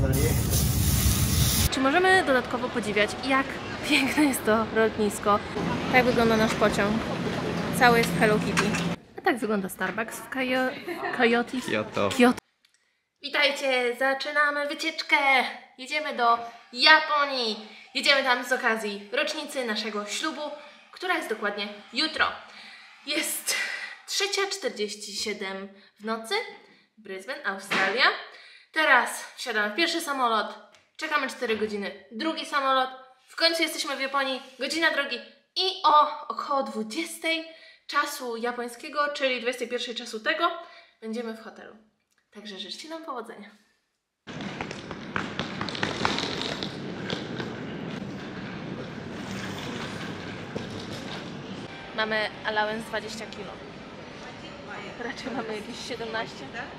Czy możemy dodatkowo podziwiać, jak piękne jest to lotnisko? Tak wygląda nasz pociąg. Cały jest w Hello Kitty. A tak wygląda Starbucks w Kyoto. Witajcie, zaczynamy wycieczkę! Jedziemy do Japonii. Jedziemy tam z okazji rocznicy naszego ślubu, która jest dokładnie jutro. Jest 3:47 w nocy, Brisbane, Australia. Teraz wsiadamy w pierwszy samolot, czekamy 4 godziny, drugi samolot, w końcu jesteśmy w Japonii, godzina drogi i o około 20 czasu japońskiego, czyli 21 czasu tego, będziemy w hotelu. Także życzcie nam powodzenia. Mamy allowance 20 kg. Raczej mamy jakieś 17.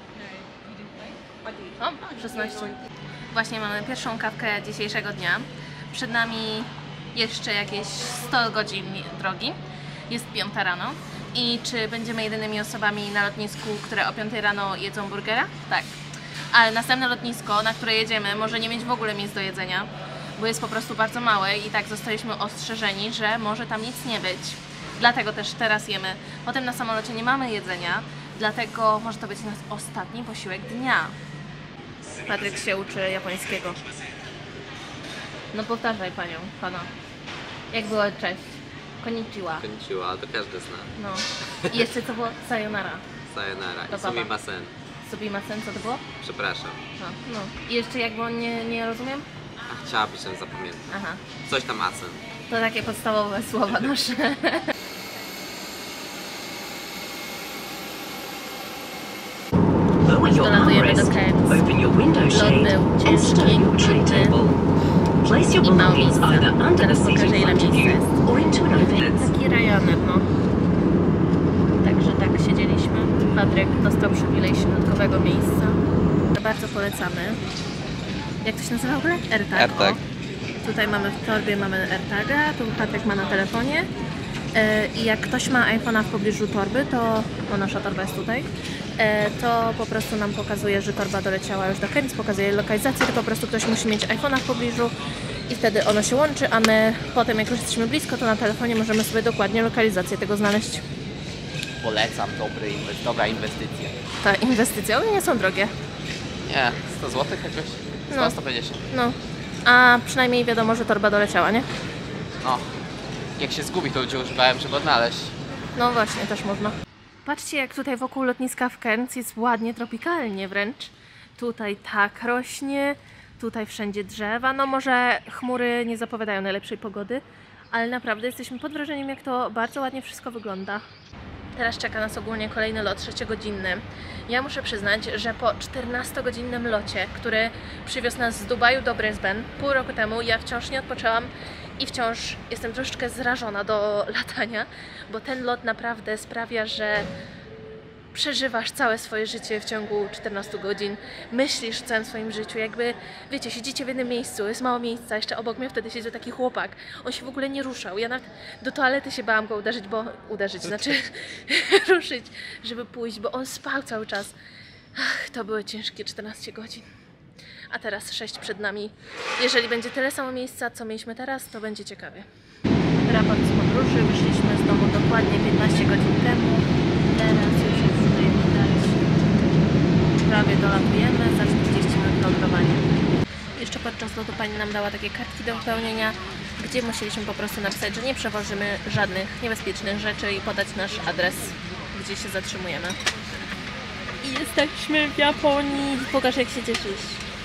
O, 16. Właśnie mamy pierwszą kawkę dzisiejszego dnia. Przed nami jeszcze jakieś 100 godzin drogi. Jest 5 rano. I czy będziemy jedynymi osobami na lotnisku, które o 5 rano jedzą burgera? Tak. Ale następne lotnisko, na które jedziemy, może nie mieć w ogóle miejsc do jedzenia, bo jest po prostu bardzo małe i tak zostaliśmy ostrzeżeni, że może tam nic nie być. Dlatego też teraz jemy. Potem na samolocie nie mamy jedzenia, dlatego może to być nasz ostatni posiłek dnia. Patryk się uczy japońskiego. No powtarzaj pana. Jak było cześć? Konnichiwa. Konnichiwa, to każdy zna. No. I jeszcze co było? Sayonara. Sayonara. To I sumimasen. Sumimasen, co to było? Przepraszam. No. I jeszcze jak było nie rozumiem? A chciałabyś, żebym zapamiętał. Aha. Coś tam asen. To takie podstawowe słowa nasze. Dolatujemy do Cairns. Lot był ciężki, i mało miejsca. Teraz pokażę, ile miejsca jest. Taki Ryanair, no. Także tak siedzieliśmy. Patryk dostał przywilej środkowego miejsca. Bardzo polecamy. Jak to się nazywa w ogóle? AirTag. AirTag. Tutaj mamy w torbie AirTaga, tu Patryk ma na telefonie. I jak ktoś ma iPhone'a w pobliżu torby, to, bo nasza torba jest tutaj, to po prostu nam pokazuje, że torba doleciała już do Cairns, pokazuje lokalizację, to po prostu ktoś musi mieć iPhone'a w pobliżu i wtedy ono się łączy, a my potem jak już jesteśmy blisko, to na telefonie możemy sobie dokładnie lokalizację tego znaleźć. Polecam, dobra inwestycja. Ta inwestycja, one nie są drogie. Nie, 100 zł jakoś? 150. No, a przynajmniej wiadomo, że torba doleciała, nie? No, jak się zgubi, to ludzie używałem, żeby odnaleźć. No właśnie, też można. Patrzcie, jak tutaj wokół lotniska w Cairns jest ładnie, tropikalnie wręcz. Tutaj tak rośnie, tutaj wszędzie drzewa. No może chmury nie zapowiadają najlepszej pogody, ale naprawdę jesteśmy pod wrażeniem, jak to bardzo ładnie wszystko wygląda. Teraz czeka nas ogólnie kolejny lot 6-godzinny. Ja muszę przyznać, że po 14-godzinnym locie, który przywiózł nas z Dubaju do Brisbane pół roku temu, ja wciąż nie odpoczęłam i wciąż jestem troszeczkę zrażona do latania, bo ten lot naprawdę sprawia, że przeżywasz całe swoje życie w ciągu 14 godzin, myślisz o całym swoim życiu, jakby, wiecie, siedzicie w jednym miejscu, jest mało miejsca, jeszcze obok mnie wtedy siedział taki chłopak, on się w ogóle nie ruszał, ja nawet do toalety się bałam go znaczy ruszyć, żeby pójść, bo on spał cały czas. Ach, to były ciężkie 14 godzin. A teraz 6 przed nami. Jeżeli będzie tyle samo miejsca, co mieliśmy teraz, to będzie ciekawie. Raport z podróży, wyszliśmy z domu dokładnie 15 godzin temu. Teraz już jest tutaj widać. Prawie dolatujemy, za 40 minut lądowanie. Jeszcze podczas lotu pani nam dała takie kartki do wypełnienia, gdzie musieliśmy po prostu napisać, że nie przewożymy żadnych niebezpiecznych rzeczy i podać nasz adres, gdzie się zatrzymujemy. I jesteśmy w Japonii. Pokaż, jak się cieszysz.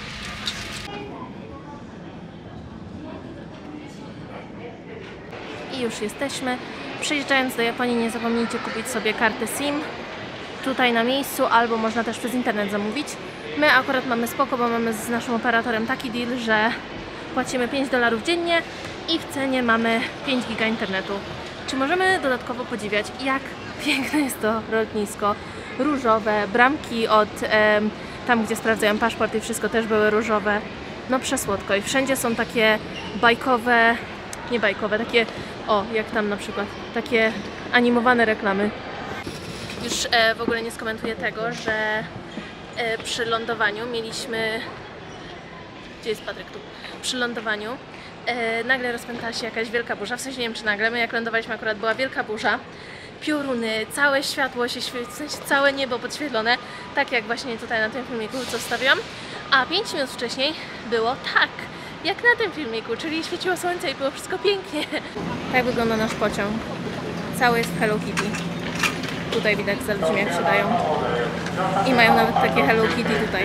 I już jesteśmy. Przyjeżdżając do Japonii, nie zapomnijcie kupić sobie kartę SIM tutaj na miejscu, albo można też przez internet zamówić. My akurat mamy spoko, bo mamy z naszym operatorem taki deal, że płacimy $5 dziennie i w cenie mamy 5 giga internetu. Czy możemy dodatkowo podziwiać, jak piękne jest to lotnisko? Różowe, bramki od tam, gdzie sprawdzają paszport i wszystko też były różowe. No przesłodko i wszędzie są takie bajkowe, nie bajkowe, takie, o, jak tam na przykład, takie animowane reklamy. Już w ogóle nie skomentuję tego, że przy lądowaniu mieliśmy Gdzie jest Patryk? Tu. Przy lądowaniu nagle rozpętała się jakaś wielka burza, w sensie nie wiem czy nagle, my jak lądowaliśmy akurat była wielka burza, pioruny, całe światło się świeci, w sensie całe niebo podświetlone, tak jak właśnie tutaj na tym filmiku, co wstawiłam, a 5 minut wcześniej było tak, jak na tym filmiku, czyli świeciło słońce i było wszystko pięknie. Tak wygląda nasz pociąg. Cały jest Hello Kitty. Tutaj widać za ludźmi jak siadają. I mają nawet takie Hello Kitty tutaj.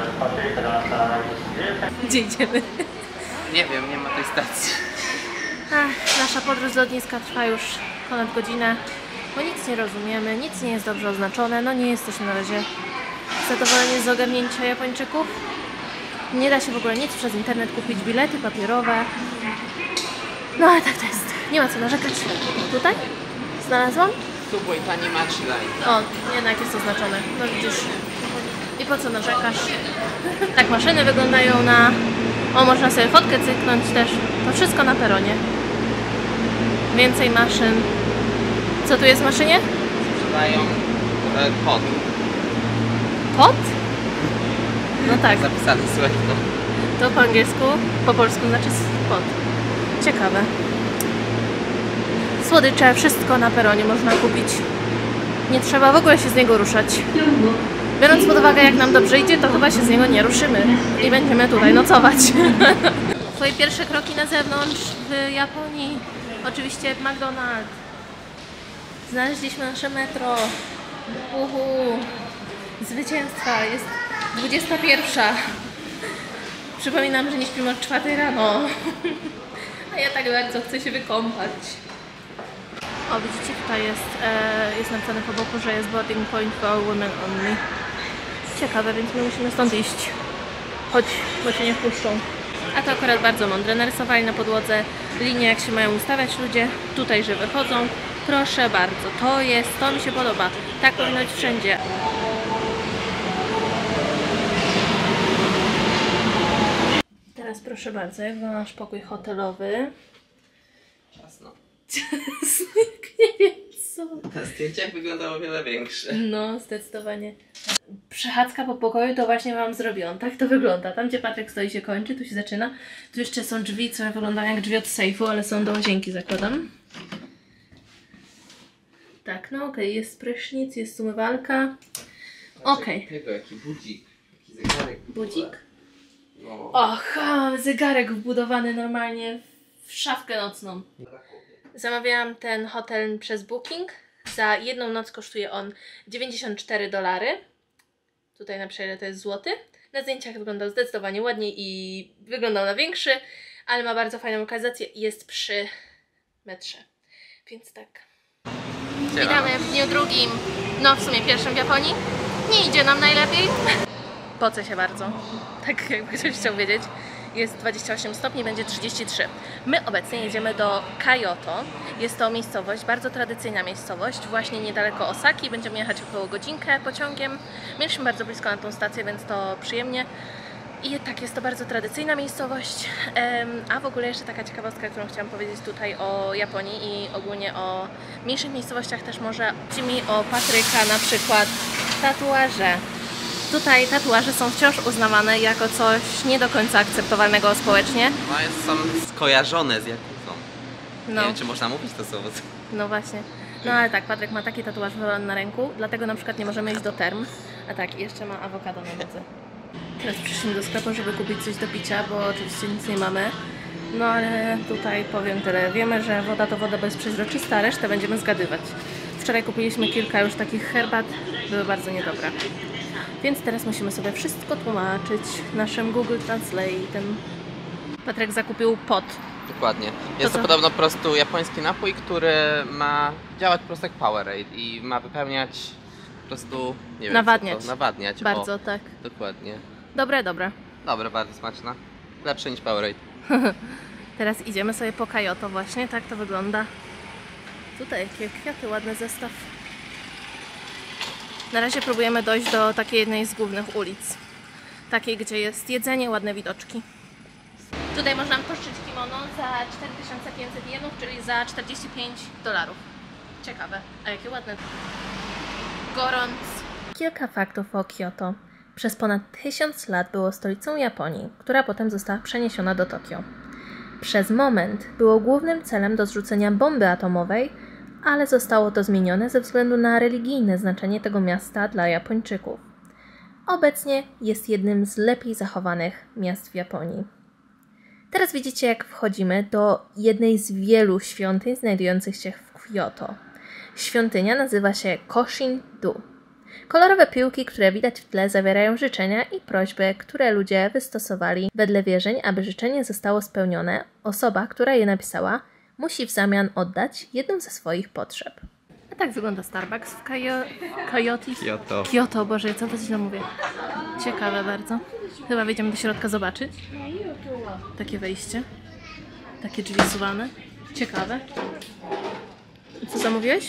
Gdzie idziemy? Nie wiem, nie ma tej stacji. Ach, nasza podróż do lotniska trwa już ponad godzinę, bo nic nie rozumiemy, nic nie jest dobrze oznaczone, no nie jesteśmy na razie zadowoleni z ogarnięcia Japończyków. Nie da się w ogóle nic przez internet kupić, bilety papierowe. No ale tak to jest, nie ma co narzekać. Tutaj? Znalazłam? Subway Tani Machi Line. O, jednak jest oznaczone, no widzisz. I po co narzekasz? Tak maszyny wyglądają na... O, można sobie fotkę cyknąć też. To wszystko na peronie. Więcej maszyn. Co tu jest w maszynie? Sprzedają pot. Pot? No tak, Zapisane, słuchaj, no. to po angielsku, po polsku znaczy pot. Ciekawe. Słodycze, wszystko na peronie można kupić. Nie trzeba w ogóle się z niego ruszać. Biorąc pod uwagę jak nam dobrze idzie, to chyba się z niego nie ruszymy. I będziemy tutaj nocować. Twoje pierwsze kroki na zewnątrz w Japonii. Oczywiście McDonald's. Znaleźliśmy nasze metro. Uhu. Zwycięstwa. Jest 21. Przypominam, że nie śpimy od 4 rano. A ja tak bardzo chcę się wykąpać. O, widzicie, tutaj jest napisane po boku, że jest boarding point for women only. Ciekawe, więc my musimy stąd iść. Chodź, bo się nie wpuszczą. A to akurat bardzo mądre. Narysowali na podłodze linie, jak się mają ustawiać ludzie. Tutaj, że wychodzą. Proszę bardzo, to mi się podoba. Tak powinno być wszędzie. Teraz proszę bardzo, jak wygląda nasz pokój hotelowy. Ciasno. Nie wiem co. Na zdjęciach wyglądało o wiele większe. No, zdecydowanie. Przechadzka po pokoju to właśnie Wam zrobiłam. Tak to wygląda. Tam, gdzie Patryk stoi, się kończy, tu się zaczyna. Tu jeszcze są drzwi, które wyglądają jak drzwi od sejfu, ale są do łazienki, zakładam. Tak, no okej, jest prysznic, jest umywalka. Okej. Tego, jaki budzik, jaki zegarek. Budzik? No. Aha, zegarek wbudowany normalnie w szafkę nocną. Zamawiałam ten hotel przez Booking. Za jedną noc kosztuje on $94. Tutaj na przejle to jest złoty. Na zdjęciach wyglądał zdecydowanie ładniej i wyglądał na większy, ale ma bardzo fajną lokalizację i jest przy metrze. Więc tak. Witamy w dniu drugim, no w sumie pierwszym w Japonii. Nie idzie nam najlepiej. Pocę się bardzo. Tak jakby ktoś chciał wiedzieć. Jest 28 stopni, będzie 33. My obecnie jedziemy do Kyoto. Jest to miejscowość, bardzo tradycyjna miejscowość, właśnie niedaleko Osaki. Będziemy jechać około godzinkę pociągiem. Mieliśmy bardzo blisko na tą stację, więc to przyjemnie. I tak, jest to bardzo tradycyjna miejscowość. A w ogóle jeszcze taka ciekawostka, którą chciałam powiedzieć tutaj o Japonii i ogólnie o mniejszych miejscowościach też może. Chodzi mi o Patryka na przykład tatuaże. Tutaj tatuaże są wciąż uznawane jako coś nie do końca akceptowalnego społecznie. No, są skojarzone z Jakuzą. No. Nie wiem, czy można mówić to słowo. No właśnie. No ale tak, Patryk ma taki tatuaż wywalony na ręku, dlatego na przykład nie możemy iść do term. A tak, jeszcze ma awokado na nodze. Teraz przyszliśmy do sklepu, żeby kupić coś do picia, bo oczywiście nic nie mamy. No ale tutaj powiem tyle. Wiemy, że woda to woda bezprzezroczysta, a resztę będziemy zgadywać. Wczoraj kupiliśmy kilka już takich herbat, były bardzo niedobre. Więc teraz musimy sobie wszystko tłumaczyć naszym Google Translate'em. Patryk zakupił pot. Dokładnie. Jest to podobno po prostu japoński napój, który ma działać po prostu jak Powerade i ma wypełniać po prostu, nie wiem, nawadniać. Co to, nawadniać. Bardzo, o, tak. Dokładnie. Dobre, dobre. Dobre, bardzo smaczne. Lepsze niż Powerade. Teraz idziemy sobie po Kyoto właśnie, tak to wygląda. Tutaj jakie kwiaty, ładny zestaw. Na razie próbujemy dojść do takiej jednej z głównych ulic. Takiej, gdzie jest jedzenie, ładne widoczki. Tutaj można pożyczyć kimono za 4500 jenów, czyli za $45. Ciekawe. A jakie ładne. Gorąc. Kilka faktów o Kyoto. Przez ponad 1000 lat było stolicą Japonii, która potem została przeniesiona do Tokio. Przez moment było głównym celem do zrzucenia bomby atomowej, ale zostało to zmienione ze względu na religijne znaczenie tego miasta dla Japończyków. Obecnie jest jednym z lepiej zachowanych miast w Japonii. Teraz widzicie, jak wchodzimy do jednej z wielu świątyń znajdujących się w Kyoto. Świątynia nazywa się Koshin-du. Kolorowe piłki, które widać w tle, zawierają życzenia i prośby, które ludzie wystosowali wedle wierzeń, aby życzenie zostało spełnione. Osoba, która je napisała, musi w zamian oddać jedną ze swoich potrzeb. A tak wygląda Starbucks w Kyoto, Boże, co to źle mówię. Ciekawe bardzo. Chyba wejdziemy do środka zobaczyć. Takie wejście. Takie drzwi suwane. Ciekawe. Co zamówiłeś?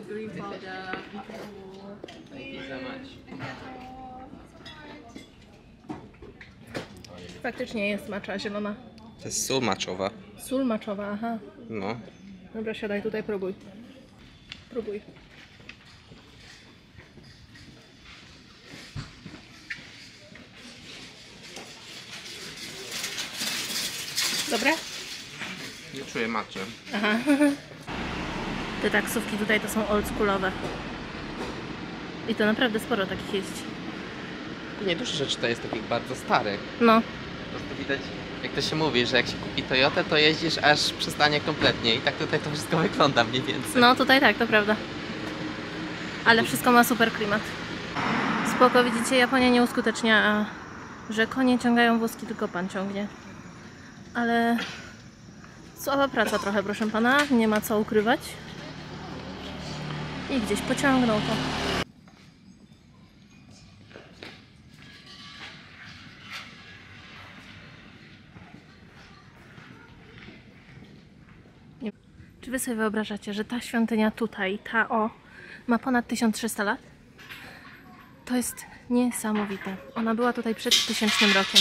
Faktycznie jest macza zielona. To jest sól maczowa. Sól maczowa, aha. No. Dobra, siadaj tutaj, próbuj. Próbuj. Dobre? Nie czuję maczy. Aha. Te taksówki tutaj to są oldschoolowe. I to naprawdę sporo takich jest. Nie, dużo rzeczy to jest takich bardzo starych. No. Po prostu widać, jak to się mówi, że jak się kupi Toyotę, to jeździsz aż przestanie kompletnie. I tak tutaj to wszystko wygląda mniej więcej. No tutaj tak, to prawda. Ale wszystko ma super klimat. Spoko, widzicie, Japonia nie uskutecznia, że konie ciągają wózki, tylko pan ciągnie. Ale słaba praca trochę, proszę pana, nie ma co ukrywać. I gdzieś pociągnął to. Czy wy sobie wyobrażacie, że ta świątynia tutaj, ma ponad 1300 lat? To jest niesamowite. Ona była tutaj przed 1000 rokiem.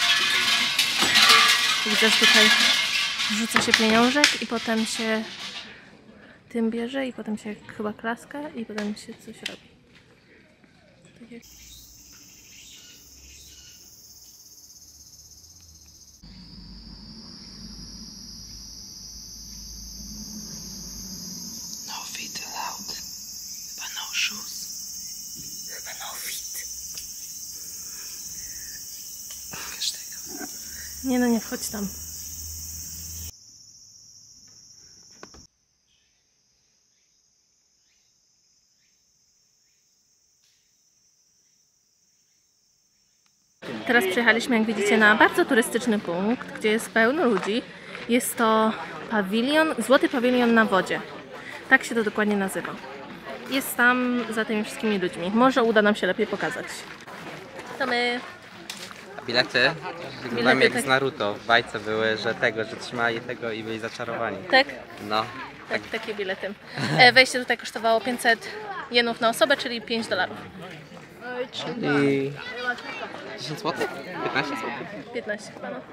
Widzę, że tutaj rzuca się pieniążek i potem się tym bierze i potem się chyba klaska i potem się coś robi. Tak jak... No feet allowed. Chyba no shoes. Chyba no fit. Wiesz tego. Nie no, nie wchodź tam. Teraz przyjechaliśmy, jak widzicie, na bardzo turystyczny punkt, gdzie jest pełno ludzi. Jest to pawilion, złoty pawilion na wodzie. Tak się to dokładnie nazywa. Jest tam za tymi wszystkimi ludźmi. Może uda nam się lepiej pokazać. To my. A bilety? Wyglądają jak z Naruto. W bajce były, że trzymali tego i byli zaczarowani. Tak? No. Tak, takie bilety. Wejście tutaj kosztowało 500 jenów na osobę, czyli $5. I 10 zł? 15 zł? 15 chyba, no.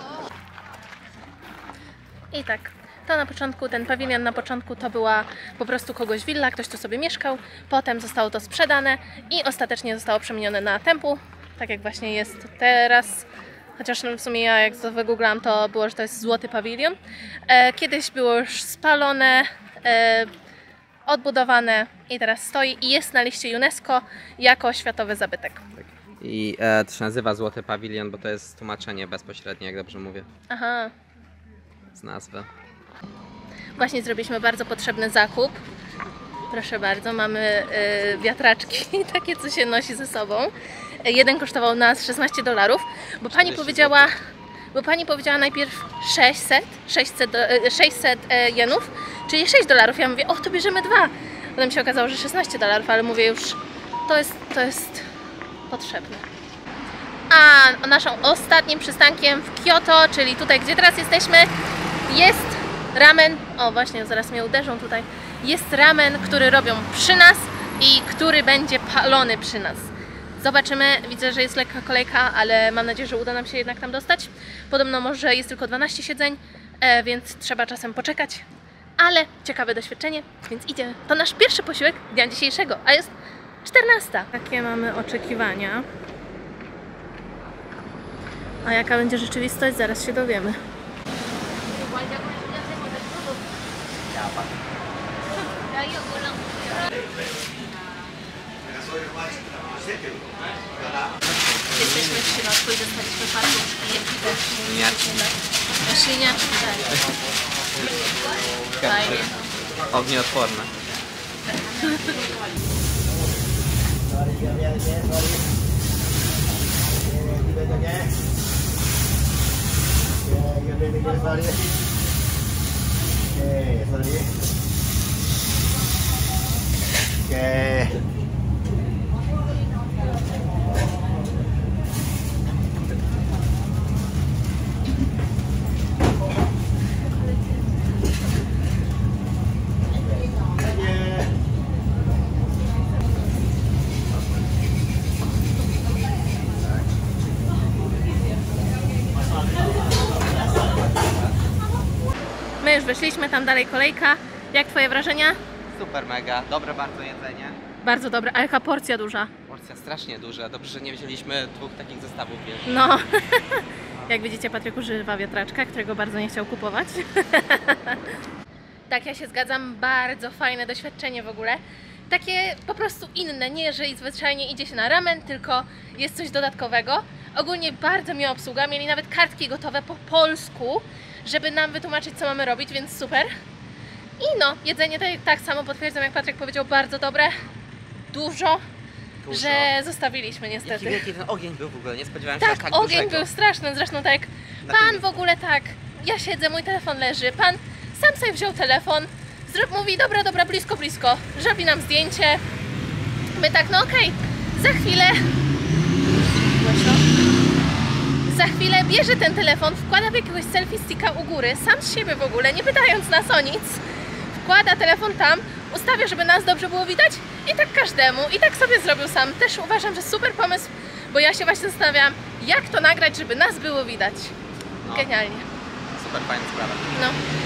I tak, to na początku, ten pawilion na początku to była po prostu kogoś willa, ktoś tu sobie mieszkał, potem zostało to sprzedane i ostatecznie zostało przemienione na tempuł, tak jak właśnie jest teraz. Chociaż w sumie ja jak to wygooglałam, to było, że to jest złoty pawilion. Kiedyś było już spalone, odbudowane i teraz stoi i jest na liście UNESCO jako światowy zabytek. I to się nazywa Złoty Pawilion, bo to jest tłumaczenie bezpośrednie, jak dobrze mówię, Aha. z nazwy. Właśnie zrobiliśmy bardzo potrzebny zakup. Proszę bardzo, mamy wiatraczki, takie co się nosi ze sobą. Jeden kosztował nas $16, bo pani powiedziała najpierw 600 jenów, czyli $6. Ja mówię, o to bierzemy dwa. Potem się okazało, że $16, ale mówię już, to jest potrzebne. A naszą ostatnim przystankiem w Kyoto, czyli tutaj, gdzie teraz jesteśmy, jest ramen. O, właśnie, zaraz mnie uderzą tutaj. Jest ramen, który robią przy nas i który będzie palony przy nas. Zobaczymy, widzę, że jest lekka kolejka, ale mam nadzieję, że uda nam się jednak tam dostać. Podobno może jest tylko 12 siedzeń, więc trzeba czasem poczekać. Ale ciekawe doświadczenie, więc idziemy. To nasz pierwszy posiłek dnia dzisiejszego, a jest 14. Takie mamy oczekiwania. A jaka będzie rzeczywistość? Zaraz się dowiemy. Jesteśmy w środku i dostaliśmy paluszki i też świniaczki, tak. Fajnie. Ognioodporne. My już wyszliśmy, tam dalej kolejka. Jak twoje wrażenia? Super mega, dobre bardzo jedzenie. Bardzo dobre, a jaka porcja duża. Porcja strasznie duża, dobrze, że nie wzięliśmy 2 takich zestawów wielkich. No, jak widzicie, Patryk używa wiatraczka, którego bardzo nie chciał kupować. Tak, ja się zgadzam, bardzo fajne doświadczenie w ogóle. Takie po prostu inne, nie że zwyczajnie idzie się na ramen, tylko jest coś dodatkowego. Ogólnie bardzo miła obsługa, mieli nawet kartki gotowe po polsku, żeby nam wytłumaczyć, co mamy robić, więc super. I no, jedzenie tak samo potwierdzam, jak Patryk powiedział, bardzo dobre. Dużo. Że zostawiliśmy niestety. Jaki wielki ten ogień był w ogóle, nie spodziewałem się Tak, tak ogień dużego. był straszny, zresztą tak jak Na pan filmie. w ogóle tak, ja siedzę, mój telefon leży, pan sam sobie wziął telefon, mówi dobra, blisko, zrobi nam zdjęcie. My tak, no okej, za chwilę bierze ten telefon, wkłada w jakiegoś selfie sticka u góry, sam z siebie w ogóle, nie pytając nas o nic, wkłada telefon tam, ustawia, żeby nas dobrze było widać i tak każdemu, i tak sobie zrobił sam. Też uważam, że super pomysł, bo ja się właśnie zastanawiałam, jak to nagrać, żeby nas było widać. No. Genialnie. Super fajna sprawa. No.